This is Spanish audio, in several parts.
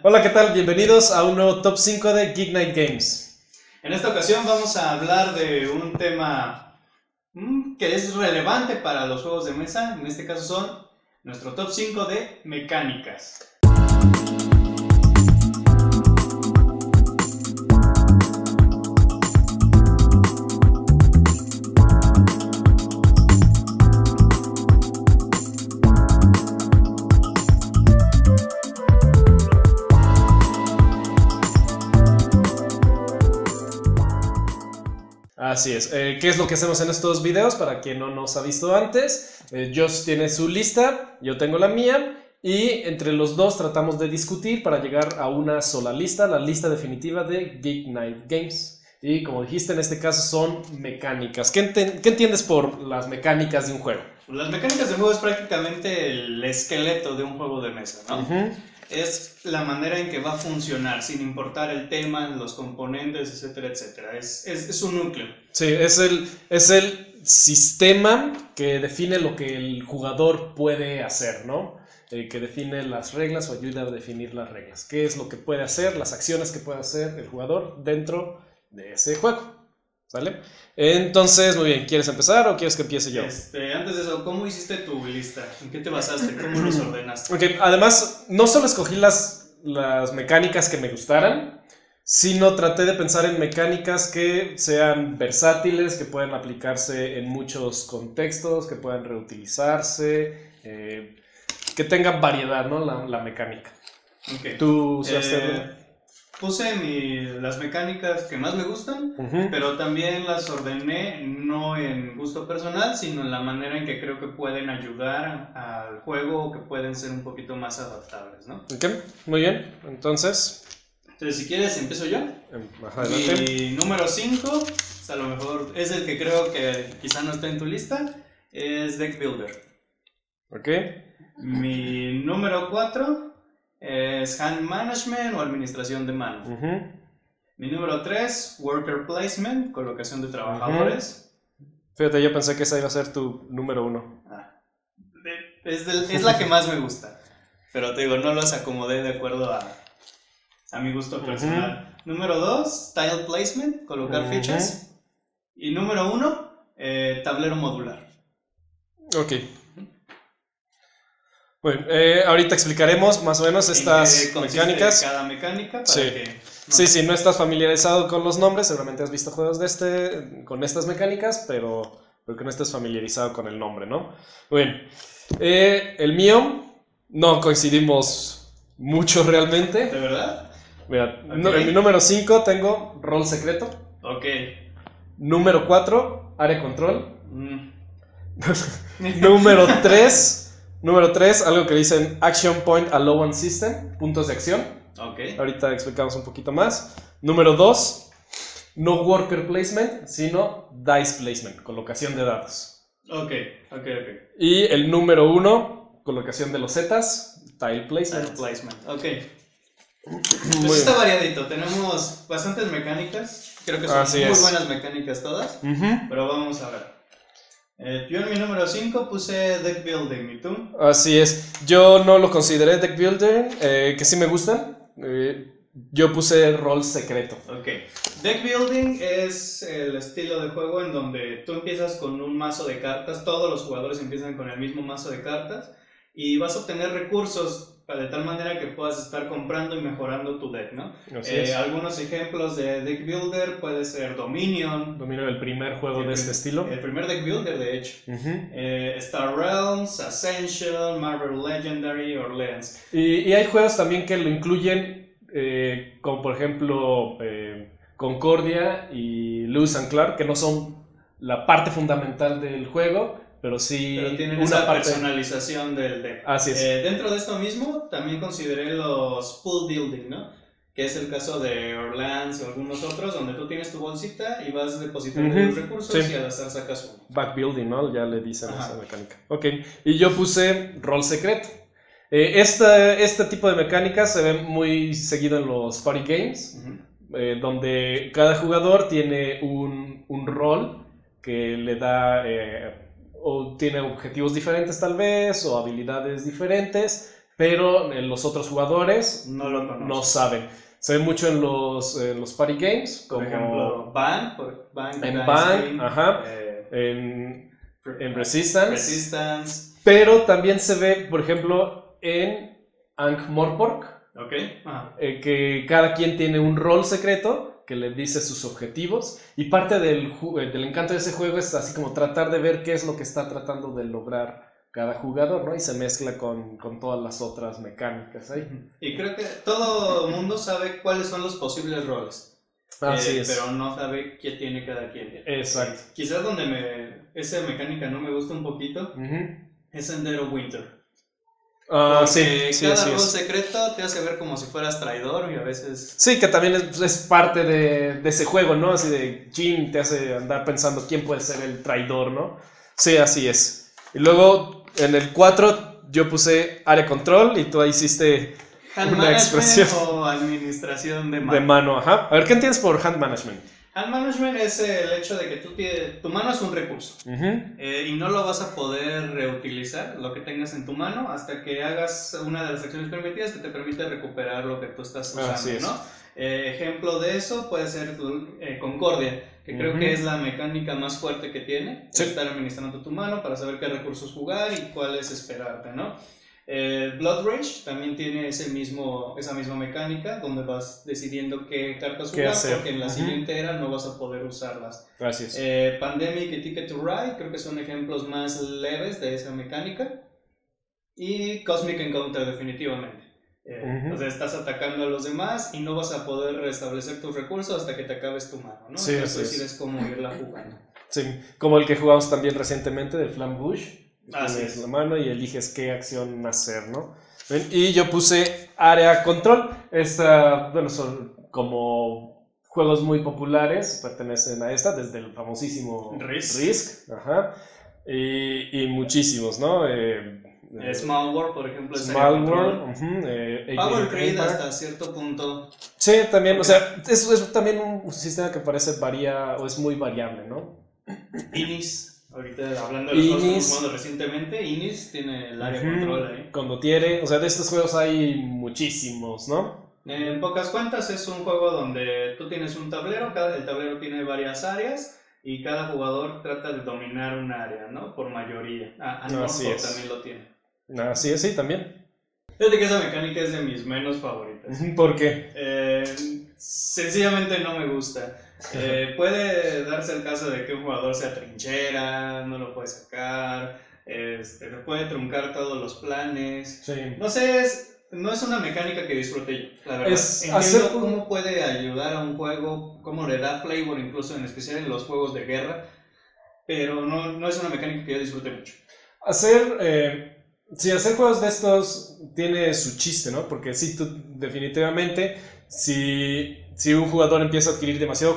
Hola, ¿qué tal? Bienvenidos a un nuevo Top 5 de Geek Night Games. En esta ocasión vamos a hablar de un tema que es relevante para los juegos de mesa. En este caso son nuestro Top 5 de mecánicas. Así es. ¿Qué es lo que hacemos en estos videos? Para quien no nos ha visto antes, Josh tiene su lista, yo tengo la mía, y entre los dos tratamos de discutir para llegar a una sola lista, la lista definitiva de Geek Night Games. Y como dijiste, en este caso son mecánicas. ¿Qué entiendes por las mecánicas de un juego? Las mecánicas de juego es prácticamente el esqueleto de un juego de mesa, ¿no? Es la manera en que va a funcionar, sin importar el tema, los componentes, etcétera, etcétera. Es un núcleo. Sí, es el sistema que define lo que el jugador puede hacer, ¿no? Que define las reglas o ayuda a definir las reglas. ¿Qué es lo que puede hacer, las acciones que puede hacer el jugador dentro de ese juego? ¿Sale? Entonces, muy bien, ¿quieres empezar o quieres que empiece yo? Antes de eso, ¿cómo hiciste tu lista? ¿En qué te basaste? ¿Cómo los ordenaste? Ok, además, no solo escogí las mecánicas que me gustaran, sino traté de pensar en mecánicas que sean versátiles, que puedan aplicarse en muchos contextos, que puedan reutilizarse, que tengan variedad, ¿no? La mecánica. Okay. ¿Tú puse las mecánicas que más me gustan, pero también las ordené no en gusto personal, sino en la manera en que creo que pueden ayudar al juego o que pueden ser un poquito más adaptables, ¿no? Ok, muy bien. Entonces, si quieres, empiezo yo. Adelante. Mi número 5, a lo mejor es el que creo que quizá no está en tu lista, es Deck Builder. Ok. Mi número 4 es Hand Management o Administración de Mano. Mi número 3, Worker Placement, colocación de trabajadores. Fíjate, yo pensé que esa iba a ser tu número 1. Es la que más me gusta, pero te digo, no los acomodé de acuerdo a mi gusto personal. Número 2, Tile Placement, colocar fichas. Y número 1, tablero modular. Ok. Bueno, ahorita explicaremos más o menos estas mecánicas. Cada mecánica para que... Sí, no estás familiarizado con los nombres, seguramente has visto juegos con estas mecánicas, pero que no estés familiarizado con el nombre, ¿no? Muy bien. El mío, no coincidimos mucho realmente. ¿De verdad? Mira, en mi número 5 tengo rol secreto. Ok. Número 4, área control. Número 3, algo que dicen Action Point Allowance System, puntos de acción. Okay. Ahorita explicamos un poquito más. Número 2, no Worker Placement, sino Dice Placement, colocación de dados. Ok. Y el número 1, colocación de los Zetas, Tile Placement. Ok. Pues está variadito, tenemos bastantes mecánicas, creo que son muy buenas mecánicas todas, pero vamos a ver. Yo en mi número 5 puse Deck Building, ¿y tú? Así es, yo no lo consideré Deck Building, que sí me gustan, yo puse rol secreto. Ok, Deck Building es el estilo de juego en donde tú empiezas con un mazo de cartas, todos los jugadores empiezan con el mismo mazo de cartas y vas a obtener recursos de tal manera que puedas estar comprando y mejorando tu deck, ¿no? Algunos ejemplos de Deck Builder puede ser Dominion. Dominion, el primer juego de este estilo. El primer Deck Builder, de hecho. Star Realms, Ascension, Marvel Legendary, Orleans. Y hay juegos también que lo incluyen, como por ejemplo Concordia y Lewis and Clark, que no son la parte fundamental del juego, pero tienen esa personalización del deck. Así es. Dentro de esto mismo, también consideré los pool building, ¿no? Que es el caso de Orleans o algunos otros, donde tú tienes tu bolsita y vas depositando los recursos y al azar sacas uno. Back building, ¿no? Ya le dicen esa mecánica. Ok, y yo puse rol secreto. Este tipo de mecánicas se ve muy seguido en los party games, donde cada jugador tiene un rol que le da... o tiene objetivos diferentes tal vez, o habilidades diferentes, pero los otros jugadores no lo conocen. no saben. Se ve mucho en los party games, Por como ejemplo, Bang, en Bang, ajá, en Resistance. Resistance. Pero también se ve, por ejemplo, en Ankh-Morpork, Okay. Que cada quien tiene un rol secreto que le dice sus objetivos, y parte del encanto de ese juego es así como tratar de ver qué es lo que está tratando de lograr cada jugador, ¿no? Y se mezcla con todas las otras mecánicas ahí. Y creo que todo el mundo sabe cuáles son los posibles roles. Así es. Pero no sabe qué tiene cada quien. Exacto. Quizás donde esa mecánica no me gusta un poquito es en Dead of Winter. Sí, cada rol secreto te hace ver como si fueras traidor y a veces... Sí, que también es parte de ese juego, ¿no? Así de Jin te hace andar pensando quién puede ser el traidor, ¿no? Sí, así es. Y luego en el 4 yo puse área control y tú ahí hiciste una expresión. O administración de mano. De mano, ajá. A ver, ¿qué entiendes por hand management? Hand management es el hecho de que tu mano es un recurso y no lo vas a poder reutilizar, lo que tengas en tu mano, hasta que hagas una de las acciones permitidas que te permite recuperar lo que tú estás usando, ¿no? Ejemplo de eso puede ser Concordia, que creo que es la mecánica más fuerte que tiene, estar administrando tu mano para saber qué recursos jugar y cuáles esperarte, ¿no? Blood Rage también tiene esa misma mecánica donde vas decidiendo qué cartas jugar porque en la siguiente era no vas a poder usarlas. Gracias. Pandemic y Ticket to Ride creo que son ejemplos más leves de esa mecánica. Y Cosmic Encounter definitivamente. O sea, estás atacando a los demás y no vas a poder restablecer tus recursos hasta que te acabes tu mano, ¿no? Sí, entonces decides cómo irla jugando. Sí, como el que jugamos también recientemente de Flambush. Tienes la mano y eliges qué acción hacer, ¿no? Y yo puse área control. Bueno, son como juegos muy populares, pertenecen a esta, desde el famosísimo Risk. Ajá. Y muchísimos, ¿no? Small World, por ejemplo, es Small World. Power Grid hasta cierto punto. Sí, también, o sea, es también un sistema que parece o es muy variable, ¿no? Inis. Ahorita hablando de los juegos que hemos jugado recientemente, Inis tiene el área control ahí. Condottiere, o sea, de estos juegos hay muchísimos, ¿no? En pocas cuentas es un juego donde tú tienes un tablero, el tablero tiene varias áreas y cada jugador trata de dominar un área, ¿no? Por mayoría. Así es. También lo tiene. Así es, sí, también. Fíjate que esa mecánica es de mis menos favoritas. ¿Por qué? Sencillamente no me gusta. Puede darse el caso de que un jugador se atrinchera, no lo puede sacar, te puede truncar todos los planes. Sí. No sé, no es una mecánica que disfrute yo, la verdad. Entiendo cómo puede ayudar a un juego, cómo le da flavor, incluso en especial en los juegos de guerra, pero no es una mecánica que yo disfrute mucho. Hacer juegos de estos tiene su chiste, ¿no? Porque sí, definitivamente, si un jugador empieza a adquirir demasiado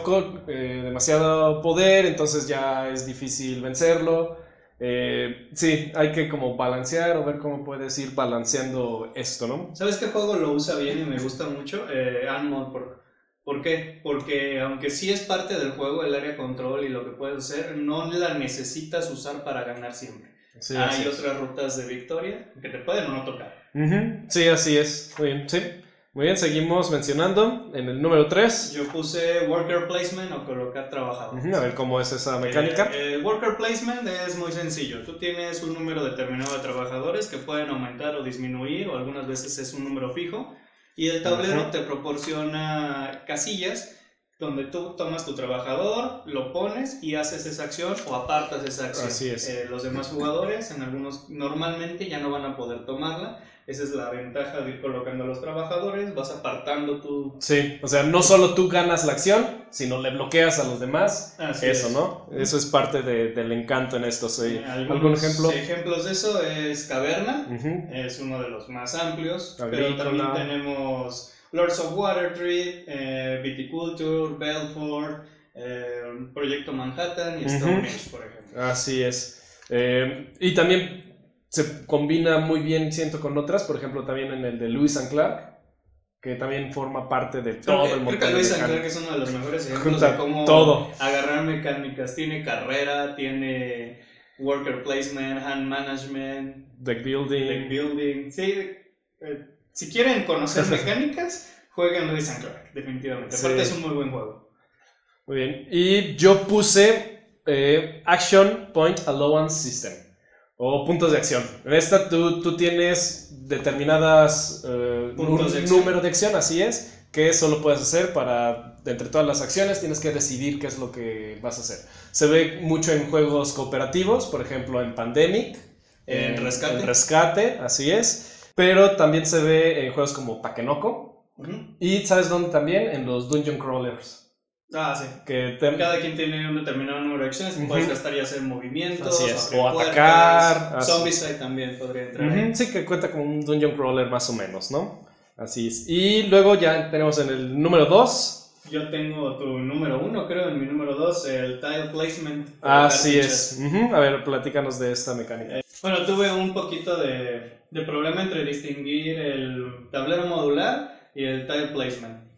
poder, entonces ya es difícil vencerlo. Sí, hay que como balancear o ver cómo puedes ir balanceando esto, ¿no? ¿Sabes qué juego lo usa bien y me gusta mucho? Ankh-Morpork. ¿Por qué? Porque aunque sí es parte del juego el área control y lo que puedes hacer, no la necesitas usar para ganar siempre. Sí, hay otras rutas de victoria que te pueden o no tocar. Sí, así es. Muy bien, sí. Muy bien, seguimos mencionando. En el número 3 yo puse Worker Placement o colocar trabajadores. A ver cómo es esa mecánica. El Worker Placement es muy sencillo. Tú tienes un número determinado de trabajadores que pueden aumentar o disminuir, o algunas veces es un número fijo. Y el tablero te proporciona casillas donde tú tomas tu trabajador, lo pones y haces esa acción o apartas esa acción. Así es. Los demás jugadores, en algunos normalmente ya no van a poder tomarla. Esa es la ventaja de ir colocando a los trabajadores, vas apartando tu... Sí, o sea, no solo tú ganas la acción, sino le bloqueas a los demás. Así eso, es. ¿no? Eso es parte del encanto en esto. Sí. ¿Algún ejemplo? Ejemplos de eso es Caverna, es uno de los más amplios, pero también tenemos Lords of Waterdeep, Viticulture, Belfort, Proyecto Manhattan y Stone Age, por ejemplo. Así es. Y también se combina muy bien, siento, con otras, por ejemplo, también en el de Lewis and Clark, que también forma parte de todo el montón. Creo que Lewis and Clark es uno de los mejores ejemplos de cómo agarrar mecánicas. Tiene carrera, tiene worker placement, hand management, deck building. Sí, Si quieren conocer mecánicas, jueguen Lewis and Clark, definitivamente. Sí. Aparte es un muy buen juego. Muy bien. Y yo puse Action Point Allowance System. O puntos de acción. En esta tú tienes determinadas Puntos de acción. número de acción, así es, que solo puedes hacer para, entre todas las acciones, tienes que decidir qué es lo que vas a hacer. Se ve mucho en juegos cooperativos, por ejemplo en Pandemic, En Rescate. en Rescate, así es. Pero también se ve en juegos como Takenoko. Y ¿sabes dónde también? En los Dungeon Crawlers. Ah, sí. Cada quien tiene un determinado número de acciones que puedes gastar y hacer movimientos. Así es. abrir O puertas. atacar. Zombicide también podría entrar ahí. Sí, que cuenta como un Dungeon Crawler más o menos, ¿no? Así es. Y luego ya tenemos en el número 2. Yo tengo tu número 1, creo, en mi número 2, el Tile Placement. Así es. A ver, platícanos de esta mecánica. Bueno, tuve un poquito de problema entre distinguir el tablero modular y el Tile Placement.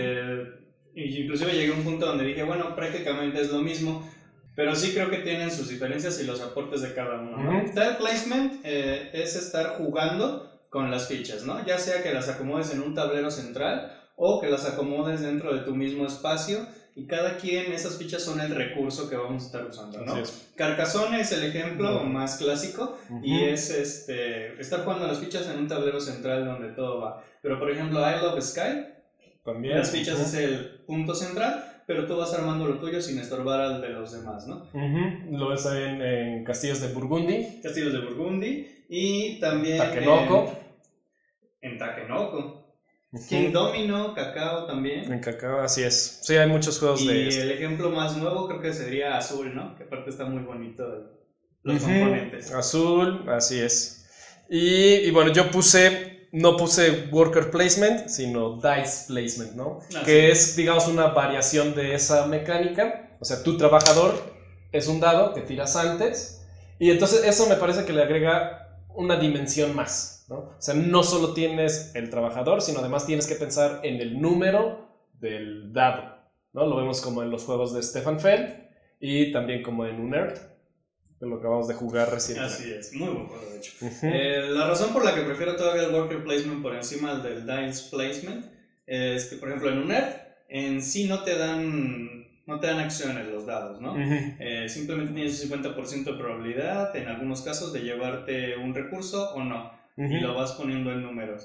Y inclusive llegué a un punto donde dije, bueno, prácticamente es lo mismo, pero sí creo que tienen sus diferencias y los aportes de cada uno, ¿no? Tile Placement es estar jugando con las fichas, ¿no? Ya sea que las acomodes en un tablero central o que las acomodes dentro de tu mismo espacio, y cada quien, esas fichas son el recurso que vamos a estar usando, ¿no? Carcassonne es el ejemplo más clásico, y es estar jugando las fichas en un tablero central donde todo va. Pero por ejemplo, I Love Sky, también. Las fichas es el punto central, pero tú vas armando lo tuyo sin estorbar al de los demás, ¿no? Lo ves en Castillos de Burgundy. Castillos de Burgundy, y también Takenoko. En Takenoko. King Domino, Cacao también. En Cacao, así es. Sí, hay muchos juegos de Y el ejemplo más nuevo creo que sería Azul, ¿no? Que aparte está muy bonito los componentes. Azul, así es. Y bueno, yo no puse Worker Placement, sino Dice Placement, ¿no? Que es, digamos, una variación de esa mecánica. O sea, tu trabajador es un dado que tiras antes, y entonces eso me parece que le agrega una dimensión más, ¿no? O sea, no solo tienes el trabajador, sino además tienes que pensar en el número del dado, ¿no? Lo vemos como en los juegos de Stefan Feld y también como en Unearth, que lo acabamos de jugar recientemente. Así es, muy buen juego de hecho. La razón por la que prefiero todavía el Worker Placement por encima del Dice Placement es que, por ejemplo, en Unearth en sí no te dan acciones los dados, ¿no? Simplemente tienes un 50% de probabilidad, en algunos casos, de llevarte un recurso o no, y lo vas poniendo en números.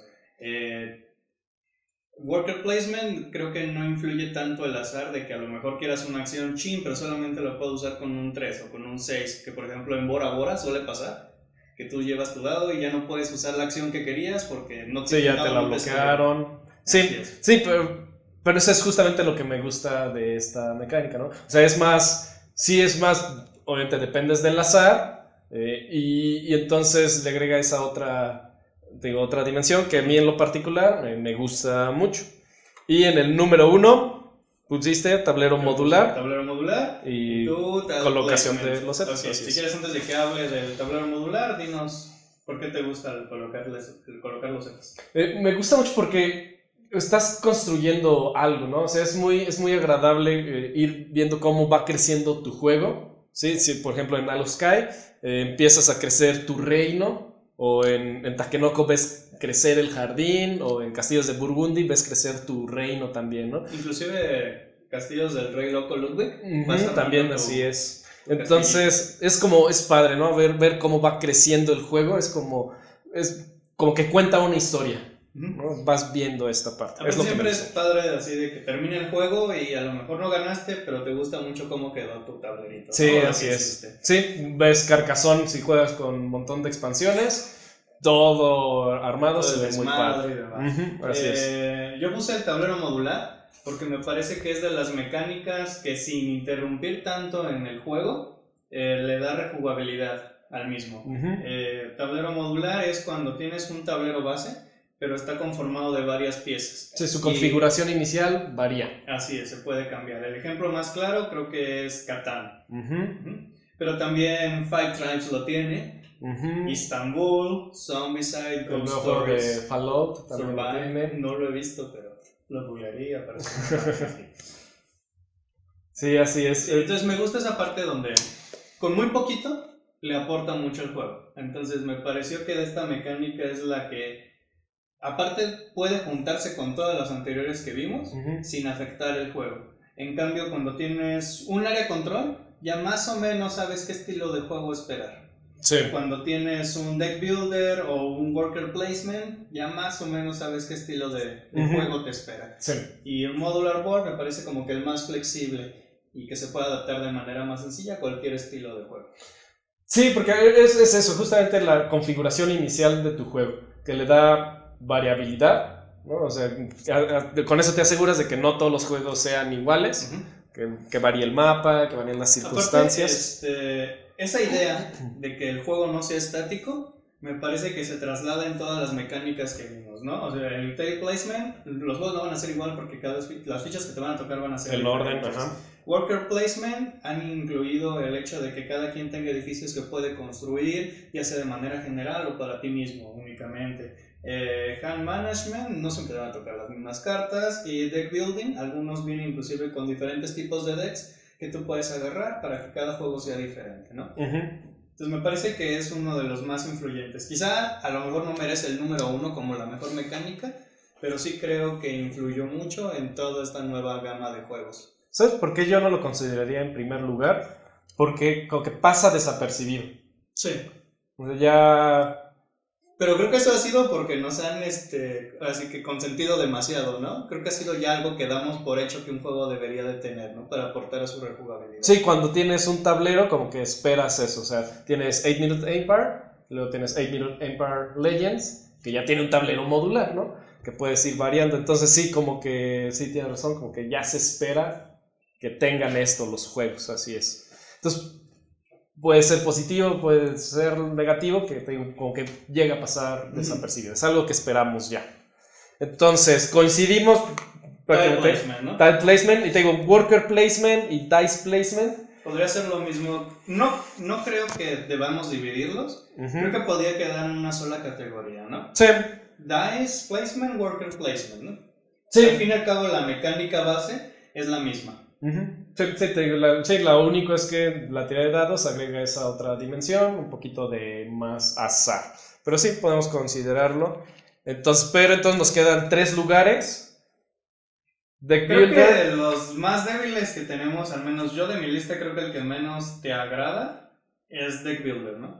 Worker Placement creo que no influye tanto el azar de que a lo mejor quieras una acción pero solamente lo puedo usar con un 3 o con un 6, que por ejemplo en Bora Bora suele pasar, que tú llevas tu dado y ya no puedes usar la acción que querías porque no te ya te la bloquearon. Sí, pero eso es justamente lo que me gusta de esta mecánica, ¿no? O sea, obviamente dependes del azar, y entonces le agrega esa otra dimensión que a mí en lo particular me gusta mucho. Y en el número 1 pusiste tablero modular. Tablero modular y colocación de los sets. Okay, si quieres, antes de que hable del tablero modular, dinos por qué te gusta el colocar los sets. Me gusta mucho porque estás construyendo algo, ¿no? O sea, es muy agradable ir viendo cómo va creciendo tu juego, ¿sí? Si, por ejemplo, en Isle of Sky empiezas a crecer tu reino, o en Takenoko ves crecer el jardín, o en Castillos de Burgundy ves crecer tu reino también, ¿no? Inclusive Castillos del Rey Loco Ludwig. También así es. Entonces es padre, ¿no? Ver cómo va creciendo el juego, es como que cuenta una historia, ¿no? Vas viendo esta parte. Siempre es padre así de que termine el juego y a lo mejor no ganaste, pero te gusta mucho cómo quedó tu tablerito. Sí, ¿no? Así es. Sí, ves Carcassonne, si juegas con un montón de expansiones, todo armado, se ve muy padre. Así es. Yo puse el tablero modular porque me parece que es de las mecánicas que, sin interrumpir tanto en el juego, le da rejugabilidad al mismo. Tablero modular es cuando tienes un tablero base, pero está conformado de varias piezas. Sí, su configuración inicial varía. Así es, se puede cambiar. El ejemplo más claro creo que es Catán. Pero también Five Tribes lo tiene. Istanbul, Zombicide, Ghost Stories, de Fallout también Survive, lo tiene. no lo he visto, pero lo googlearía para Sí, así es. Entonces me gusta esa parte donde con muy poquito le aporta mucho al juego. Entonces me pareció que esta mecánica es la que Aparte, puede juntarse con todas las anteriores que vimos Ujú. sin afectar el juego. En cambio, cuando tienes un área control, ya más o menos sabes qué estilo de juego esperar. Sí. Cuando tienes un deck builder o un worker placement, ya más o menos sabes qué estilo de juego te espera. Sí. Y el modular board me parece como que el más flexible y que se puede adaptar de manera más sencilla a cualquier estilo de juego. Sí, porque es eso, justamente la configuración inicial de tu juego, que le da variabilidad, ¿no? O sea, con eso te aseguras de que no todos los juegos sean iguales, que varíe el mapa, que varíen las circunstancias. Aparte, esa idea de que el juego no sea estático, me parece que se traslada en todas las mecánicas que vimos, ¿no? O sea, el tile placement, los juegos no van a ser igual porque las fichas que te van a tocar van a ser el orden, diferentes. ajá. Worker placement han incluido el hecho de que cada quien tenga edificios que puede construir, ya sea de manera general o para ti mismo únicamente. Hand management, no siempre van a tocar las mismas cartas. Y deck building, algunos vienen inclusive con diferentes tipos de decks que tú puedes agarrar para que cada juego sea diferente, ¿no? Entonces me parece que es uno de los más influyentes. Quizá a lo mejor no merece el número 1 como la mejor mecánica, pero sí creo que influyó mucho en toda esta nueva gama de juegos. ¿Sabes por qué yo no lo consideraría en primer lugar? Porque como que pasa desapercibido. Sí. O sea, ya... Pero creo que eso ha sido porque nos han así que consentido demasiado, ¿no? Creo que ha sido ya algo que damos por hecho que un juego debería de tener, ¿no? Para aportar a su rejugabilidad. Sí, cuando tienes un tablero como que esperas eso, o sea, tienes 8 Minute Empire, luego tienes 8 Minute Empire Legends, que ya tiene un tablero modular, ¿no? Que puedes ir variando, entonces sí, como que, sí tienes razón, como que ya se espera que tengan esto los juegos, así es. Entonces, puede ser positivo, puede ser negativo, que como que llega a pasar desapercibido. Es algo que esperamos ya. Entonces, coincidimos. Tile placement, ¿no? Tile placement, y tengo worker placement y dice placement. Podría ser lo mismo. No creo que debamos dividirlos. Creo que podría quedar en una sola categoría, ¿no? Sí. Dice placement, worker placement, ¿no? Sí. Al fin y al cabo, la mecánica base es la misma. Sí, lo único es que la tirada de dados agrega esa otra dimensión, un poquito de más azar. Pero sí, podemos considerarlo. Entonces nos quedan 3 lugares. Creo que los más débiles que tenemos, al menos yo de mi lista, creo que el que menos te agrada es Deck Builder, ¿no?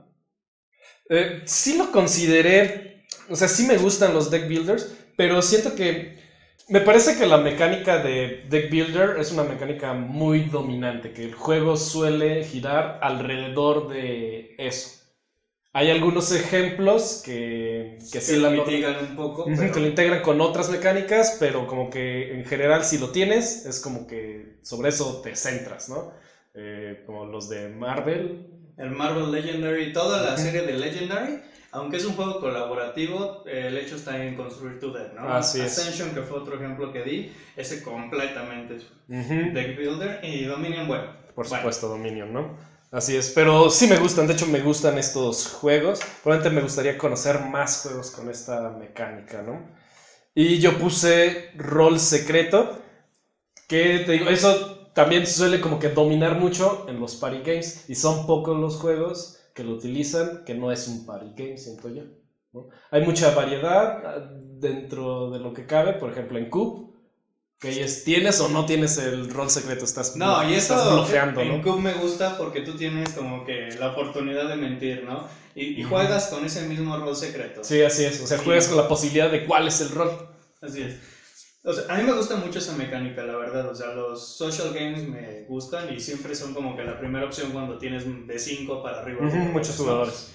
Sí lo consideré, o sea, sí me gustan los Deck Builders, pero siento que me parece que la mecánica de Deck Builder es una mecánica muy dominante, que el juego suele girar alrededor de eso. Hay algunos ejemplos que sí lo mitigan un poco, pero... que lo integran con otras mecánicas, pero como que en general si lo tienes, es como que sobre eso te centras, ¿no? Como los de Marvel. El Marvel Legendary, toda la serie de Legendary, aunque es un juego colaborativo, el hecho está en construir tu deck, ¿no? Así Ascension, que fue otro ejemplo que di, ese completamente es Deck Builder, y Dominion, bueno. Por supuesto, Dominion, ¿no? Así es, pero sí me gustan, de hecho me gustan estos juegos. Probablemente me gustaría conocer más juegos con esta mecánica, ¿no? Y yo puse rol secreto, que te digo, eso también suele como que dominar mucho en los party games, y son pocos los juegos que lo utilizan, que no es un party game, siento yo, ¿no? Hay mucha variedad dentro de lo que cabe, por ejemplo en Cube, que es, ¿tienes o no tienes el rol secreto? Estás blofeando, ¿no? En Cube me gusta porque tú tienes como que la oportunidad de mentir, ¿no? Y juegas con ese mismo rol secreto. Sí, así es. O sea, juegas con la posibilidad de cuál es el rol. Así es. O sea, a mí me gusta mucho esa mecánica, la verdad. O sea, los social games me gustan y siempre son como que la primera opción cuando tienes de 5 para arriba. Muchos jugadores.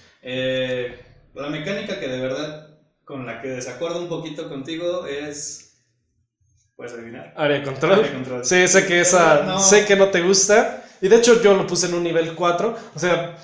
La mecánica que de verdad, con la que desacuerdo un poquito contigo es... ¿Puedes adivinar? Área control. Área control. Sí, sé que esa, sé que no te gusta. Y de hecho yo lo puse en un nivel 4. O sea,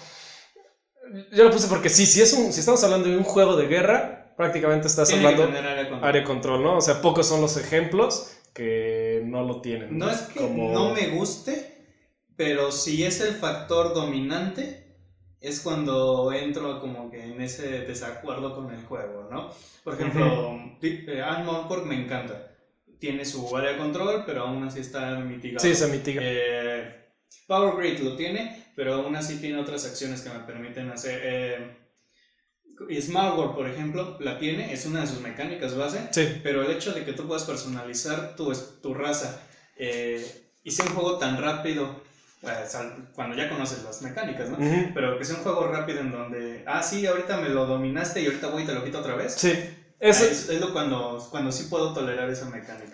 yo lo puse porque si estamos hablando de un juego de guerra, prácticamente estás hablando área control, ¿no? O sea, pocos son los ejemplos que no lo tienen. No es que no me guste, pero si es el factor dominante, es cuando entro como que en ese desacuerdo con el juego, ¿no? Por ejemplo, Anne Montfort me encanta. Tiene su área de control, pero aún así está mitigado. Sí, se mitiga. Power Grid lo tiene, pero aún así tiene otras acciones que me permiten hacer... Y Smart World, por ejemplo, la tiene, es una de sus mecánicas base, Sí. pero el hecho de que tú puedas personalizar tu raza y sea un juego tan rápido, cuando ya conoces las mecánicas, ¿no? Pero que sea un juego rápido en donde, sí, ahorita me lo dominaste y ahorita voy y te lo quito otra vez. Sí. Es lo cuando sí puedo tolerar esa mecánica.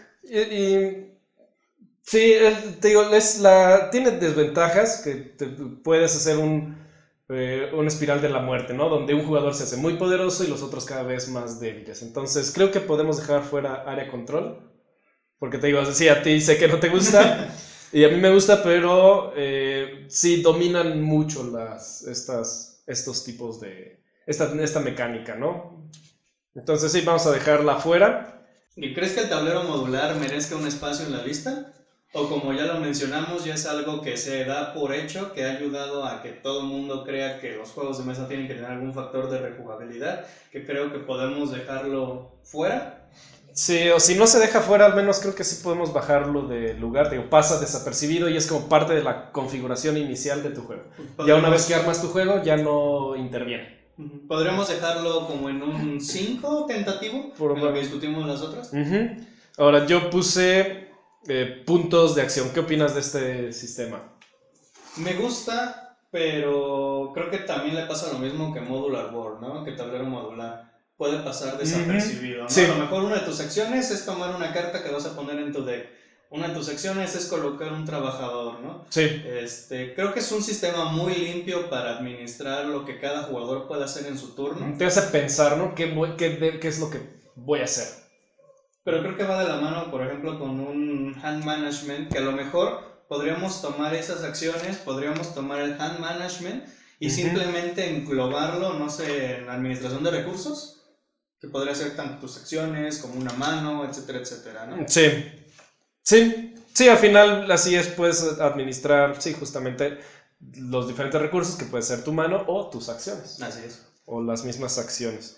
Sí, te digo, tiene desventajas que te puedes hacer una espiral de la muerte, ¿no? Donde un jugador se hace muy poderoso y los otros cada vez más débiles. Entonces creo que podemos dejar fuera área control, porque te digo, sí, a ti sé que no te gusta y a mí me gusta, pero sí dominan mucho estos tipos de esta mecánica, ¿no? Entonces sí, vamos a dejarla fuera. ¿Y crees que el tablero modular merezca un espacio en la lista? O como ya lo mencionamos, ya es algo que se da por hecho, que ha ayudado a que todo el mundo crea que los juegos de mesa tienen que tener algún factor de rejugabilidad, que creo que podemos dejarlo fuera. Sí, o si no se deja fuera, al menos creo que sí podemos bajarlo del lugar. Digo, pasa desapercibido y es como parte de la configuración inicial de tu juego. Ya una vez que armas tu juego, ya no interviene. ¿Podríamos dejarlo como en un 5 tentativo? En lo que discutimos las otras. Ahora, yo puse puntos de acción. ¿Qué opinas de este sistema? Me gusta, pero creo que también le pasa lo mismo que Modular Board, ¿no? Que tablero modular. Puede pasar desapercibido, ¿no? Sí. A lo mejor una de tus acciones es tomar una carta que vas a poner en tu deck. Una de tus acciones es colocar un trabajador, ¿no? Sí. Creo que es un sistema muy limpio para administrar lo que cada jugador puede hacer en su turno. Te hace pensar, ¿no? ¿Qué es lo que voy a hacer? Pero creo que va de la mano, por ejemplo, con un hand management, que a lo mejor podríamos tomar esas acciones, podríamos tomar el hand management y simplemente englobarlo, no sé, en la administración de recursos, que podría ser tanto tus acciones como una mano, etcétera, etcétera, ¿no? Sí, al final así es, puedes administrar, sí, justamente los diferentes recursos que puede ser tu mano o tus acciones. Así es. O las mismas acciones.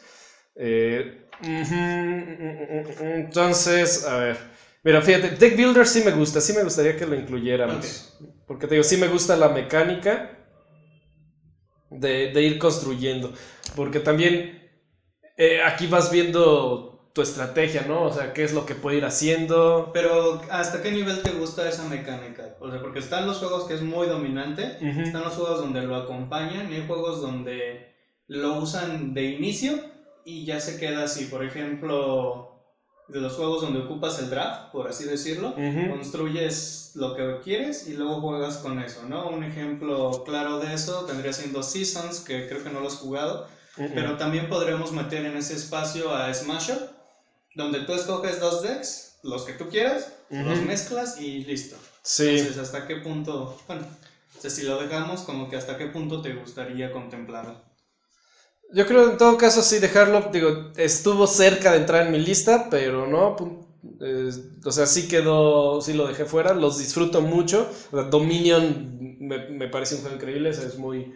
Entonces, a ver. Mira, fíjate, Deck Builder sí me gustaría que lo incluyéramos. Okay. Porque te digo, sí me gusta la mecánica de ir construyendo. Porque también aquí vas viendo tu estrategia, ¿no? O sea, qué es lo que puede ir haciendo. Pero, ¿hasta qué nivel te gusta esa mecánica? O sea, porque están los juegos que es muy dominante, están los juegos donde lo acompañan, y hay juegos donde lo usan de inicio y ya se queda así. Por ejemplo, de los juegos donde ocupas el draft, por así decirlo, construyes lo que quieres y luego juegas con eso, ¿no? Un ejemplo claro de eso vendría siendo Seasons, que creo que no lo has jugado, pero también podremos meter en ese espacio a Smash Up, donde tú escoges 2 decks, los que tú quieras, los mezclas y listo. Sí. Entonces, ¿hasta qué punto? Bueno, o sea, si lo dejamos, como que ¿hasta qué punto te gustaría contemplarlo? Yo creo en todo caso sí dejarlo, digo, estuvo cerca de entrar en mi lista, pero no, o sea, sí lo dejé fuera, los disfruto mucho. O sea, Dominion me parece un juego increíble, o sea, es muy...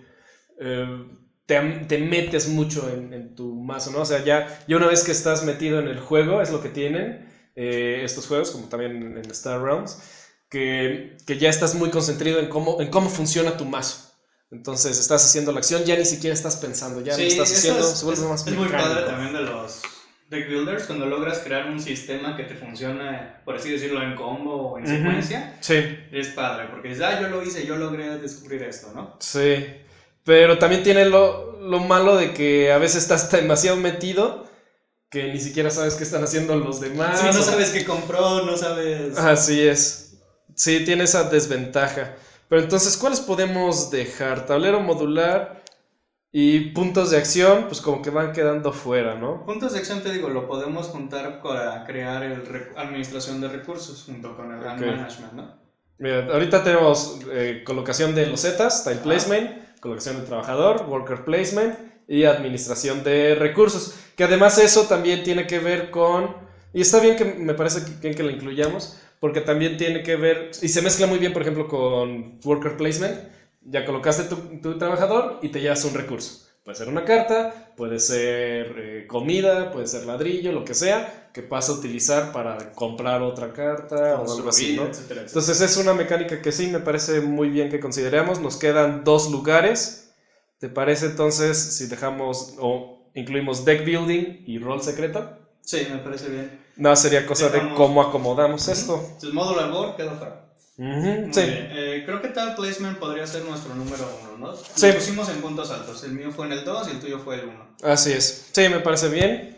te metes mucho en tu mazo, ¿no? O sea, ya una vez que estás metido en el juego, es lo que tienen estos juegos, como también en Star Realms, que ya estás muy concentrado en cómo funciona tu mazo. Entonces estás haciendo la acción, ya ni siquiera estás pensando, ya lo estás haciendo, se vuelve más mecánico. Es muy padre también de los deck builders, cuando logras crear un sistema que te funciona, por así decirlo, en combo o en secuencia. Sí. Es padre, porque dices, yo lo hice, yo logré descubrir esto, ¿no? Sí, pero también tiene lo malo de que a veces estás demasiado metido que ni siquiera sabes qué están haciendo los demás. Sí, no sabes qué compró, no sabes... Así es, sí, tiene esa desventaja. Pero entonces, ¿cuáles podemos dejar? Tablero modular y puntos de acción, pues como que van quedando fuera, ¿no? Puntos de acción, te digo, lo podemos juntar para crear administración de recursos junto con el hand management, ¿no? Mira, ahorita tenemos colocación de losetas, tile placement, colocación de trabajador, worker placement y administración de recursos. Que además eso también tiene que ver con... Y está bien, que me parece bien que lo incluyamos, porque también tiene que ver, y se mezcla muy bien, por ejemplo, con worker placement. Ya colocaste tu trabajador y te llevas un recurso. Puede ser una carta, puede ser comida, puede ser ladrillo, lo que sea, que vas a utilizar para comprar otra carta o algo así, ¿no? Etcétera. Entonces es una mecánica que sí me parece muy bien que consideremos. Nos quedan 2 lugares. ¿Te parece entonces si dejamos, o incluimos deck building y rol secreto. Sí, me parece bien. No, sería cosa de cómo acomodamos esto. Entonces, modular board quedó fuera. Muy Sí. bien. Creo que Tile Placement podría ser nuestro número 1, ¿no? Sí. Lo pusimos en puntos altos. El mío fue en el 2 y el tuyo fue el 1. Así es. Sí, me parece bien.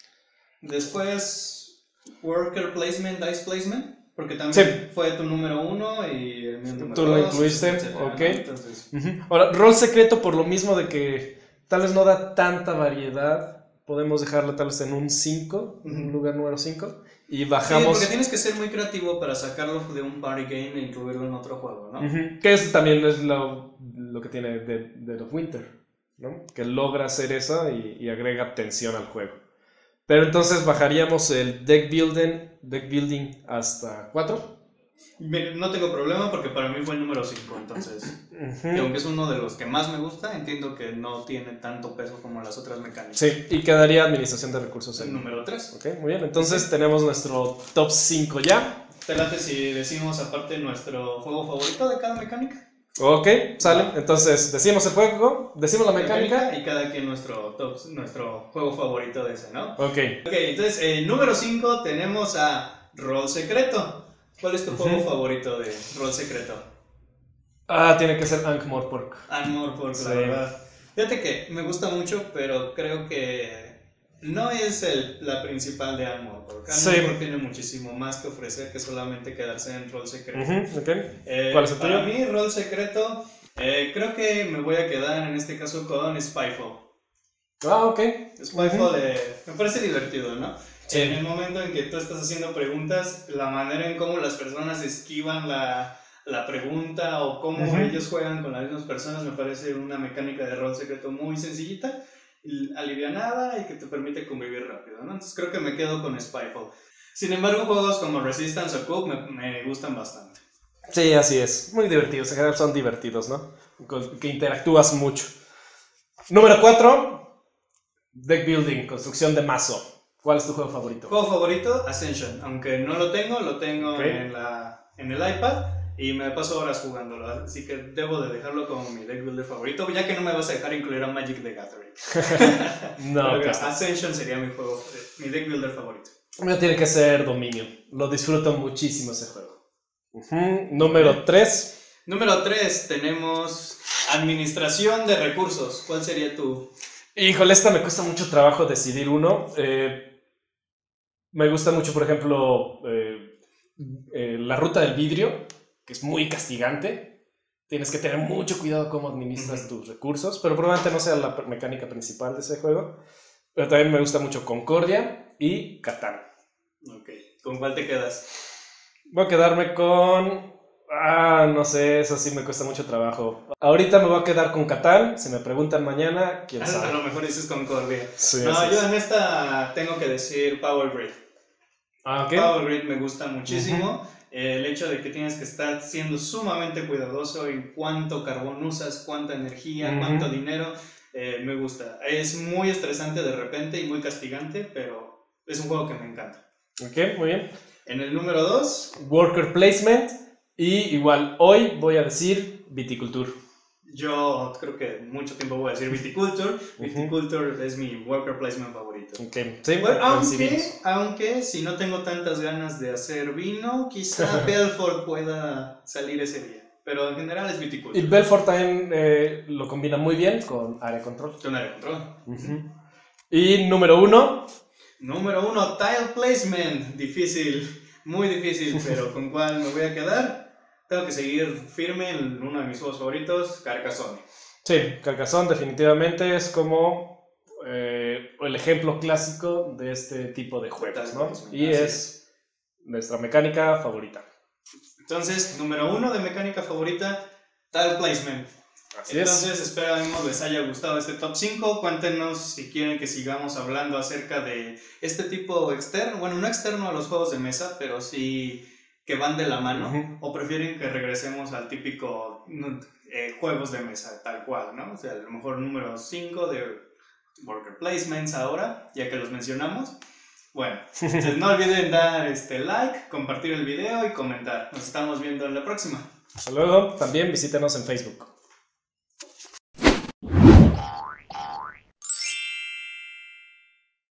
Después, Worker Placement, Dice Placement. Porque también Sí. fue tu número 1 y el mío número 2. Tú lo incluiste, etcétera, ok. ¿no? Entonces, Ahora, rol secreto por lo mismo de que tal vez no da tanta variedad. Podemos dejarlo tal vez en un 5, en un lugar número 5. Y bajamos. Sí, porque tienes que ser muy creativo para sacarlo de un party game e incluirlo en otro juego, ¿no? Que eso también es lo que tiene Dead of Winter, ¿no? Que logra hacer eso y agrega tensión al juego. Pero entonces bajaríamos el deck building hasta 4. No tengo problema porque para mí fue el número 5, entonces. Y aunque es uno de los que más me gusta, entiendo que no tiene tanto peso como las otras mecánicas. Sí, y quedaría administración de recursos El número 3. Ok, muy bien. Entonces tenemos nuestro top 5 ya. ¿Te late si decimos aparte nuestro juego favorito de cada mecánica? Ok, sale. Entonces decimos el juego, decimos la mecánica. Y cada quien nuestro juego favorito de ese, ¿no? Ok. Ok, entonces número 5 tenemos a Rol Secreto. ¿Cuál es tu juego favorito de Rol Secreto? Tiene que ser Ankh-Morpork. Ankh-Morpork, Sí. la verdad. Fíjate que me gusta mucho, pero creo que no es la principal de Ankh-Morpork. Ankh-Morpork tiene muchísimo más que ofrecer que solamente quedarse en Rol Secreto. Okay. ¿Cuál es el tuyo? Para mí, Rol Secreto, creo que me voy a quedar en este caso con Spyfall. Ok. Spyfall me parece divertido, ¿no? Sí. En el momento en que tú estás haciendo preguntas, la manera en cómo las personas esquivan la pregunta o cómo ellos juegan con las mismas personas me parece una mecánica de rol secreto muy sencillita, alivianada y que te permite convivir rápido, ¿no? Entonces creo que me quedo con Spyfall. Sin embargo, juegos como Resistance o Cook me gustan bastante. Sí, así es. Muy divertidos. En general son divertidos, ¿no? Que interactúas mucho. Número 4. Deck building, construcción de mazo. ¿Cuál es tu juego favorito? Juego favorito, Ascension. Aunque no lo tengo Okay. en el iPad y me paso horas jugándolo. Así que debo de dejarlo como mi deck builder favorito, ya que no me vas a dejar incluir a Magic the Gathering. No, pero pues. Ascension sería mi deck builder favorito. Mío tiene que ser Dominio. Lo disfruto muchísimo ese juego. Número 3. Número 3 tenemos Administración de Recursos. ¿Cuál sería tu...? Híjole, esta me cuesta mucho trabajo decidir uno. Me gusta mucho, por ejemplo, la ruta del vidrio, que es muy castigante. Tienes que tener mucho cuidado cómo administras tus recursos, pero probablemente no sea la mecánica principal de ese juego. Pero también me gusta mucho Concordia y Catán. Ok, ¿con cuál te quedas? Voy a quedarme con... no sé, eso sí me cuesta mucho trabajo. Ahorita me voy a quedar con Catán. Si me preguntan mañana, quién sabe. A lo mejor dices Concordia. Sí, no, yo en esta tengo que decir Power Grid. Ok. Power Grid me gusta muchísimo. El hecho de que tienes que estar siendo sumamente cuidadoso en cuánto carbón usas, cuánta energía, cuánto dinero, me gusta. Es muy estresante de repente y muy castigante, pero es un juego que me encanta. Ok, muy bien. En el número 2, Worker Placement. Y igual, hoy voy a decir Viticulture. yo creo que mucho tiempo voy a decir Viticulture. Viticulture es mi Worker Placement favorito. Okay. Sí, bueno, aunque si no tengo tantas ganas de hacer vino, quizá Belfort pueda salir ese día. Pero en general es Viticulture. Y Belfort también lo combina muy bien con Area Control. Con Area Control. Y número 1. Número 1, Tile Placement. Difícil, muy difícil, pero ¿con cuál me voy a quedar? Tengo que seguir firme en uno de mis juegos favoritos, Carcassonne. Sí, Carcassonne definitivamente es como el ejemplo clásico de este tipo de juegos, ¿no? Y es nuestra mecánica favorita. Entonces, número 1 de mecánica favorita, Tile Placement. Entonces, esperamos les haya gustado este top 5. Cuéntenos si quieren que sigamos hablando acerca de este tipo externo, bueno, no externo a los juegos de mesa, pero sí que van de la mano, o prefieren que regresemos al típico juegos de mesa, tal cual, ¿no? O sea, a lo mejor número 5 de Worker Placements ahora, ya que los mencionamos. Bueno, entonces no olviden dar like, compartir el video y comentar. Nos estamos viendo en la próxima. Hasta luego. También visítenos en Facebook.